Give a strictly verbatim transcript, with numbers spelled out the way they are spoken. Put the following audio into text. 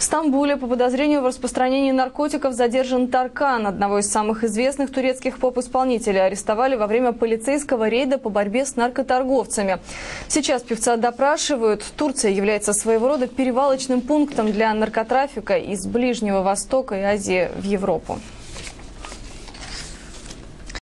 В Стамбуле по подозрению в распространении наркотиков задержан Таркан. Одного из самых известных турецких поп-исполнителей арестовали во время полицейского рейда по борьбе с наркоторговцами. Сейчас певца допрашивают. Турция является своего рода перевалочным пунктом для наркотрафика из Ближнего Востока и Азии в Европу.